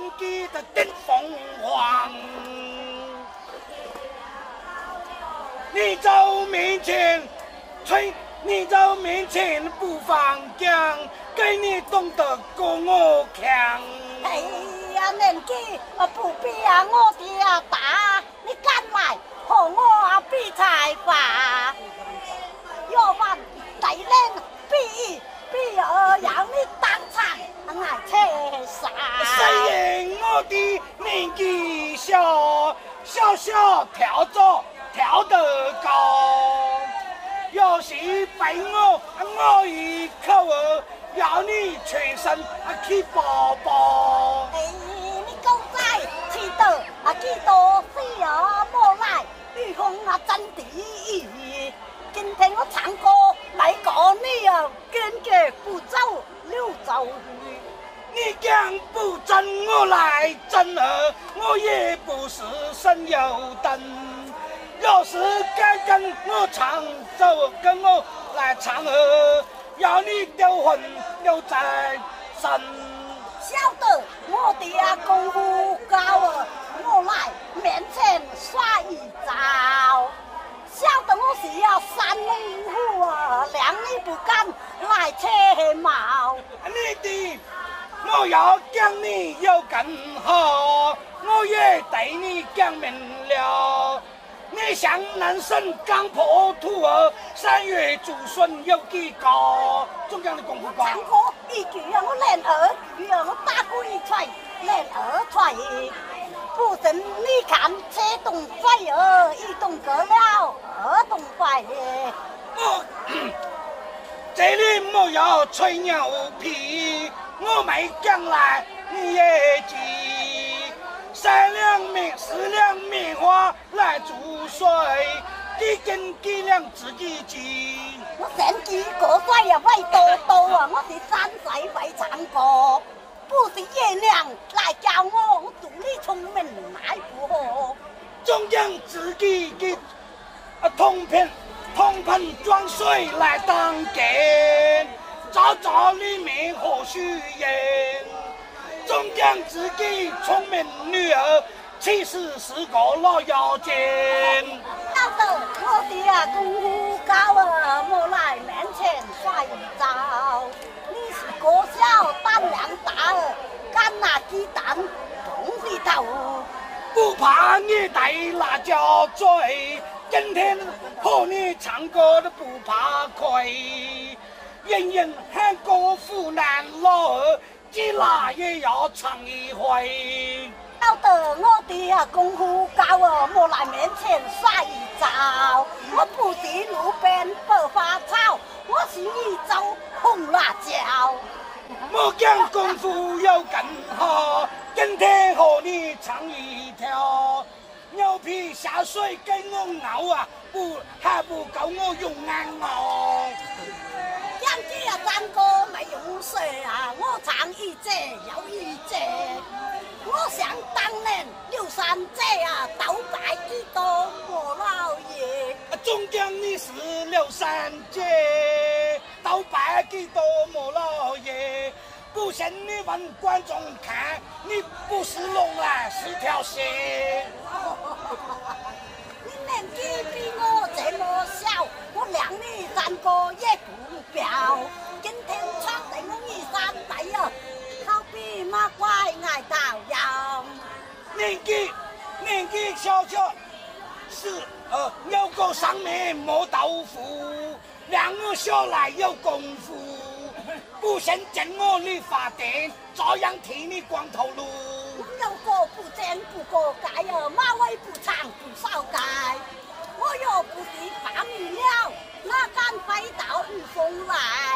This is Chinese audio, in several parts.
纪的顶凤凰。你走面前，你走面前不放缰，给你懂得过我强。 哎呀，年纪不比我的大，你敢来和我比才吧？要不大人比让你当场挨车杀。 谁言我的年纪小，小小跳着跳得高，要是被我一口要你全身去抱抱。 哎，你狗仔气得几多岁莫来，雨风真第一。今天我唱歌来告你坚决不走溜走鱼。 你讲不争我来争我也不是省油灯。要是敢跟我唱就跟我来唱要你丢魂丢在身。 晓得我的功夫高我来面前耍一招。晓得我是三灵虎谅你不敢来扯毛。 你的我要讲你有更好，我也对你讲明了。你像男生刚破土3月祖孙有几个？中央的功夫高。 唱歌一句我练2句我打鼓一锤练2锤。不等你看车动快一动过了2动快。 这里莫要吹牛皮，我没讲来你也记。4两棉花来煮水，几斤几两自己记。 我成几个岁会多我是3岁会唱歌，不是爷娘来教我独立聪明来不好。 总将自己的铜盆装水来当根，灶里面何须盐？总将自己聪明女儿，其实是个老妖精。 晓得我的功夫高莫来面前耍一招。你是个小胆量大敢拿鸡蛋动地头。 不怕你带辣椒嘴，今天和你唱歌都不怕亏。人人喊个湖南老二，几辣也要唱一回。 晓得我的功夫高莫来面前耍一招。我不是路边白花草，我是一招红辣椒。 莫讲功夫有更好，今天和你唱一条。牛皮下水给我熬还不够我用眼熬。 两句唱歌没用水我唱一节又一节。我想当年刘三姐倒拜几多莫老爷。 总讲你是刘三姐，倒拜几多莫老爷。不信你问观众看，你不是龙是条蛇。 你年纪比我这么小，我量你唱歌也不标。今天唱得我一山大好比马怪挨到腰。 年纪小是有个上面磨豆腐，让我小来有功夫。不信见我理发店，照样替你光头颅。 我有个不剪不过界马尾不长不少界。我又不是放鱼了，哪敢飞到御风来？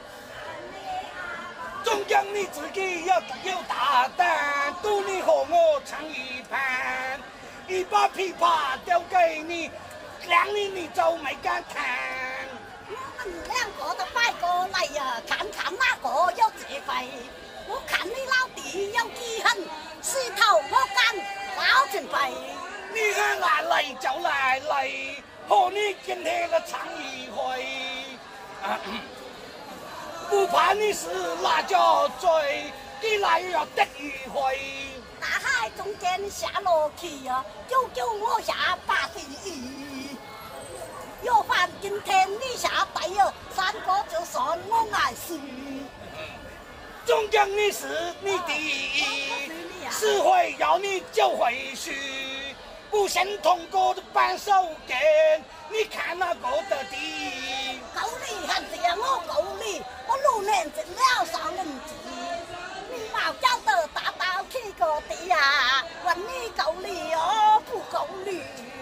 总讲你自己有大胆，赌你和我唱一盘，一把琵琶丢给你，两你就没敢弹。 我们2个都摆过来看看哪个有智慧。我看你老弟有几狠，石头我敢捞成杯。 你喊来就来，和你今天唱一回。不怕你是辣椒嘴， 既来又要得迂回。 大海中間下落去啊，救救我下八十一。要飯今天你下底啊，三個就算我愛死。 终将你是你第一，是会要你就回去，不先通过的扳手根，你看那个的地。 夠你還是我夠你，我6年整了3人機，你冇叫得打到去個地啊，問你夠你哦不夠你。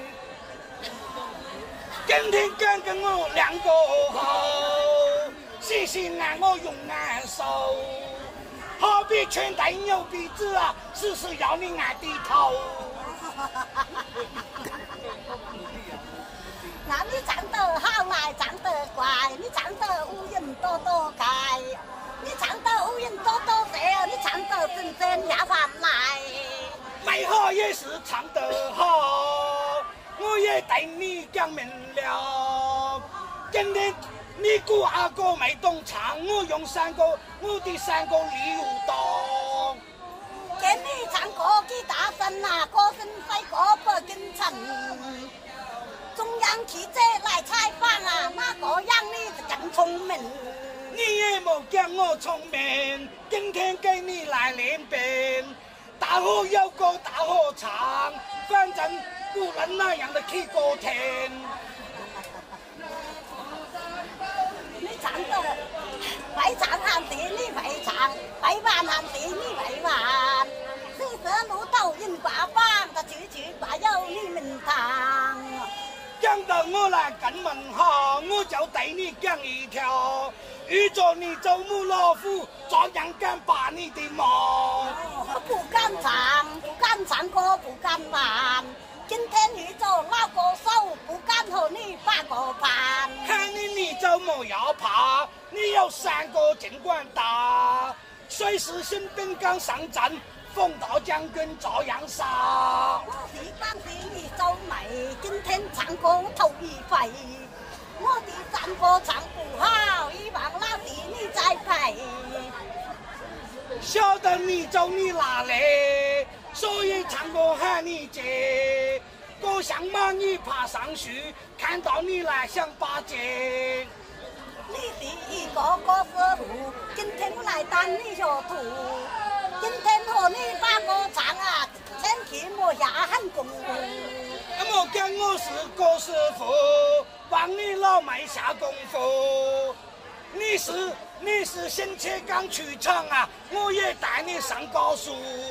今天刚跟我2個好，細細按我用眼手，何必拳打牛鼻子啊，事事要你按低頭。 那你長得好來長得乖，你長得烏雲多多開，你長得烏雲多多謝，你長得真正下飯來。 美好也是唱得好，我也對你講明了。今天你估阿哥沒懂唱，我用3個，我的3個理由多。 給你唱歌幾大聲啊，歌聲細個不跟襯。中央記者來採訪啊，那個樣你更聰明。 你也冇講我聰明，今天給你來練兵，大河有歌大河唱，反正不能那樣的去歌廳。 你唱得會唱喊地，你會唱；會玩喊地，你會玩。40路頭人掛榜，他句句掛有你名堂。 講得我來跟門好，我就對你講一條，預祝你周母老虎，照樣敢把你的忙。 不敢唱，不敢唱歌，不敢玩。今天宇宙老歌手，不敢和你把個伴。 看你就沒要怕，你有3個盡管打，隨時新兵剛上陣，風刀將軍照樣殺。 我是當時你做美，今天唱歌頭一回。我的3個唱不好，希望老弟你再陪。 曉得你就你哪裡，所以唱歌喊你接。我想把你爬上去，看到你來想巴結。 你是一個歌師傅，今天我來當你學徒。今天和你把歌唱啊，千祈莫下狠功夫。 我講我是歌師傅，幫你老妹下功夫。你是先切剛去唱啊，我也帶你上高速。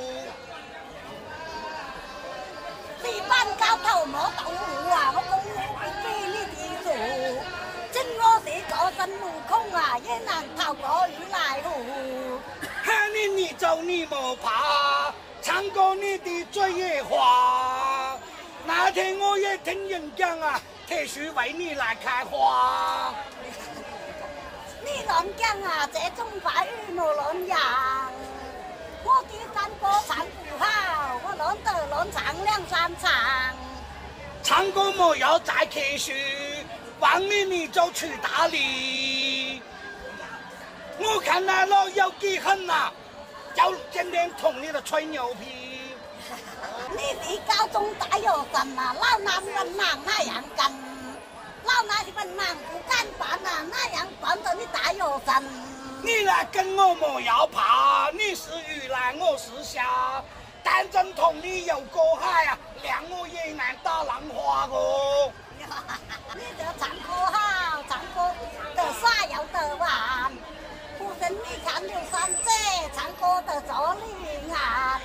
你班高頭冇豆腐啊，我功夫不比你的做。真我是個身悟空啊，也難逃過如來佛。 喊你走你莫怕，唱歌你的嘴也滑。那天我也聽人講啊，特許為你來開花。 你亂講啊，這種話語冇亂講。我的山歌唱不好，我亂得亂唱2、3場。 唱歌莫要再客氣，幫你就去打理。我看那老有幾狠啊，就今天同你的吹牛皮。 你是高中大學生啊，老男人嘛那樣幹，老男人嘛不敢辦啊，那樣辦到你大學生。 你來跟我莫要怕，你是魚來我是蝦，但真同你有過海啊，讓我也難打浪花哦。 你這唱歌好，唱歌得耍又得玩，不信你看劉三姐唱歌得做你眼。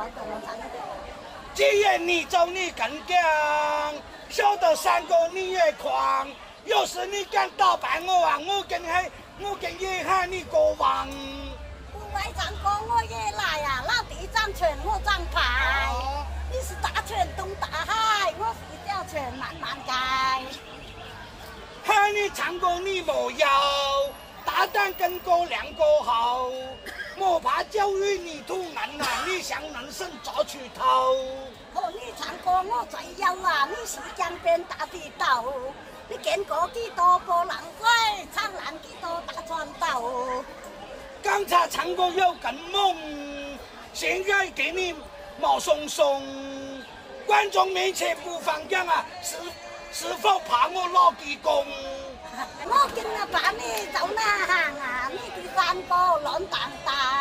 既然你走你敢講，曉得3個你也狂，要是你敢打敗我啊，我跟也喊你國王。 不會唱歌我也來啊，老弟掌拳我掌牌，你是大拳東大海，我是小拳慢慢改。 喊你唱歌你莫要，大膽跟哥2個好，莫怕教育你土難啊，你向人生找出頭。 和你唱歌我最有啊，你是江邊大地道，你見過幾多波浪水，唱爛幾多大船島。 講刚才唱歌有更猛，现在给你毛松松。观众面前不放讲啊，是否怕我老地公？ 我今日把你走哪行啊？你第三个乱蛋蛋。